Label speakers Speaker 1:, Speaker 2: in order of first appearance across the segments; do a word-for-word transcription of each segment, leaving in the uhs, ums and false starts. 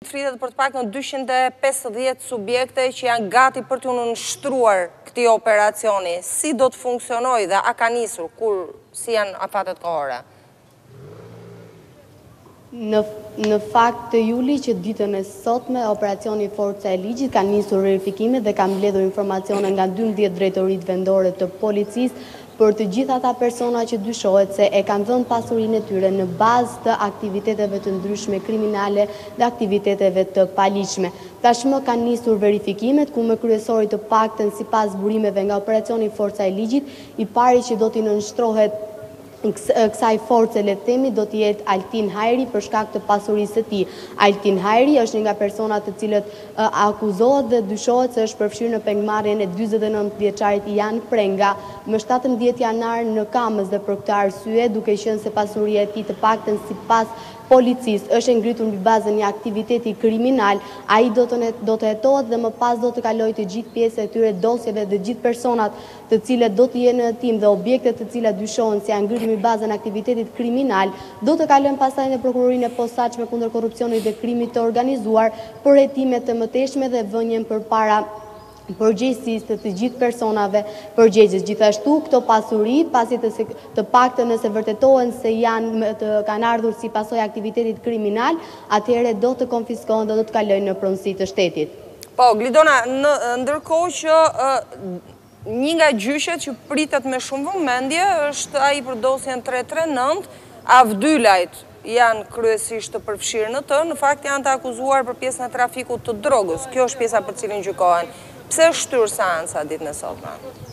Speaker 1: fritet për të pak në dyqind e pesëdhjetë subjekte që janë gati për të nënshtruar këti operacioni. Si do të funksionoj dhe a ka nisur, kur si janë afatet kohore?
Speaker 2: Në, në fakt të Juli që ditën e sotme, operacioni Forca e Ligjit ka nisur verifikime dhe ka mbledhur informacione nga dymbëdhjetë drejtoritë vendore të policisë për të gjitha ata persona që dyshohet se e kanë dhënë pasurinë e tyre në bazë të aktiviteteve të ndryshme kriminale dhe aktiviteteve të paligjshme. Tashmë kanë nisur verifikimet ku me kryesori të paktën sipas burimeve nga operacioni Forca e Ligjit, i pari që do t'i nënshtrohet kësaj force le të themi do të jetë Altin Hajri për shkak të pasurisë së tij. Altin Hajri është një nga personat të cilët uh, akuzohet dhe dyshohet se është përfshirë në pengmarrjen e dyzet e nëntë vjeçarit Jan Prenga më shtatëmbëdhjetë janar në Kamës dhe për këtë arsye duke qenë se pasuria e tij të paktën sipas policisë është ngritur mbi bazën një aktiviteti kriminal, ai do të do të hetohet dhe më pas do të kalojë të gjithë pjesë e këtyre dosjeve dhe gjithë personat të cilët do të jenë në tim dhe objektet të cilat dyshohen se janë ngritur mbi bazën e aktivitetit kriminal, do të kalojnë pastaj në prokurorinë e posaçme kundër korrupsionit dhe krimit të organizuar për hetime të mëtejshme dhe vënien përpara përgjegjësisë të të gjithë personave përgjegjës. Gjithashtu këto pasuri, pasi të, të paktën nëse vërtetohen se janë të kanë ardhur si pasojë aktivitetit kriminal, atëherë do të konfiskohen dhe do të kalojnë në pronësi të shtetit.
Speaker 1: Po, Glidona, në, ndërkohë që uh, një nga gjyshet që pritet me shumë vëmendje është ai për dosjen tre tre nëntë, Avdylajt janë kryesisht të përfshirë në të, në fakt janë të akuzuar për pjesën e trafikut të drogës. Kjo është pjesa për cilin gjykohen. Pse shtyrë seanca ditën e sotme?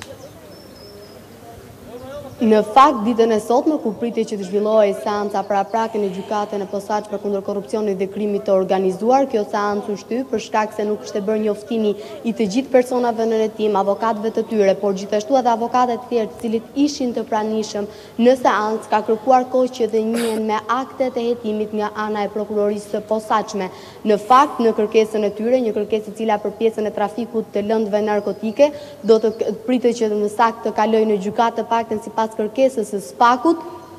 Speaker 2: Në fakt, ditën e sotme, ku pritet që të zhvillohej seanca paraprake në gjykatën e posaçme kundër korrupsionit dhe krimit të organizuar, kjo seancë u shtyp për shkak se nuk ishte bërë njoftimi i të gjithë personave në hetim, avokatëve të tyre, por gjithashtu edhe avokatët të tjerë të cilët ishin të pranishëm në seancë, ka kërkuar kohë që dhe njihen me aktet e hetimit nga ana e prokurorisë së posaçme. Në fakt, në kërkesën e tyre, një kërkesë e cila për pjesën e trafikut të lëndëve narkotike, do të pritet që më saktë të kalojë në gjykatë të paktën sipas kërkesës së spakut,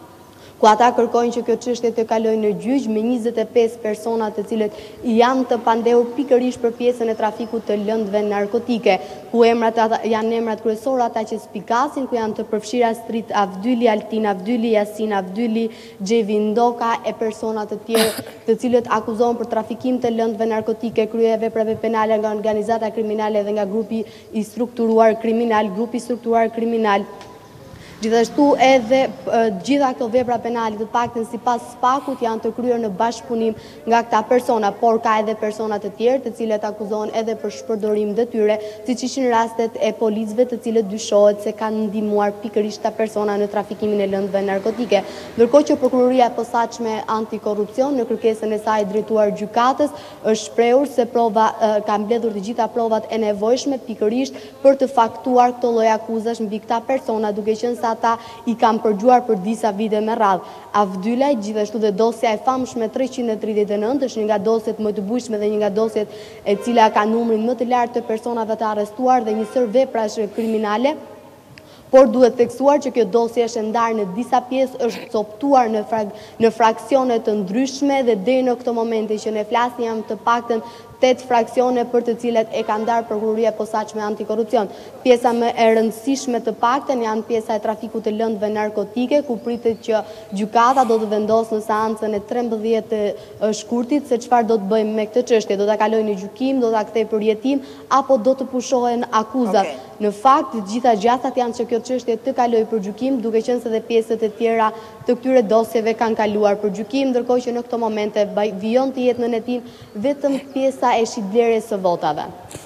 Speaker 2: ku ata kërkojnë që kjo çështje të kalojë në gjyq me njëzet e pesë persona të cilët janë të pandehur pikërisht për pjesën e trafikut të lëndëve narkotike, ku emrat janë emrat kryesorë ata që spikasin, ku janë të përfshira Strit Avdyli, Altin Avdyli, Yasin Avdyli, Xhevi Ndoka e persona të tjerë të cilët akuzohen për trafikim të lëndëve narkotike, krye veprave penale nga organizata kriminale dhe nga grupi i strukturuar kriminal, grupi i strukturuar kriminal. Gjithashtu edhe gjitha këto vepra penale të paktën sipas spakut janë të kryer në bashkëpunim nga këta persona, por ka edhe persona të tjerë të cilët akuzohen edhe për shpërdorim detyre, siç ishin rastet e policëve të cilët dyshohet se kanë ndihmuar pikërisht ta persona në trafikimin e lëndëve narkotike. Ndërkohë që prokuroria e posaçme antikorrupsion në kërkesën e saj drejtuar gjykatës është shprehur se prova ka mbledhur të gjitha provat e nevojshme pikërisht për të faktuar këto lloj akuzash mbi këta persona, duke qenë se ata i kanë përgjuar për disa vite me radhë. Avdylaj, gjithashtu dhe dosja e famshme treqind e tridhjetë e nëntë është një nga dosjet më të bujshme dhe një nga dosjet e cila ka numrin më të lartë të personave të arrestuar dhe një sër veprash kriminale. Por duhet theksuar që kjo dosje është ndarë në disa pjesë, është coptuar në, frak, në fraksione të ndryshme dhe deri në këto momente që ne flasim jam të paktën tetë fraksione për të cilat e ka ndarë prokuroria e posaçme antikorrupsion. Pjesa më e rëndësishme të paktën janë pjesa e trafikut të lëndëve narkotike, ku pritet që gjykata do të vendosë në seancën e trembëdhjetë të shkurtit se çfarë do të bëjmë me këtë çështje, do ta kalojë në gjykim, do ta kthejë për jetim apo do të pushohen akuzat. Okay. Në fakt, të gjitha gjasat janë që kjo çështje të kalojë për gjykim, duke qenë se dhe pjesët e tjera të këtyre dosjeve kanë kaluar për gjykim, ndërkohë që në këto momente vijon të jetë në hetim vetëm pjesa e shitblerjes së votave.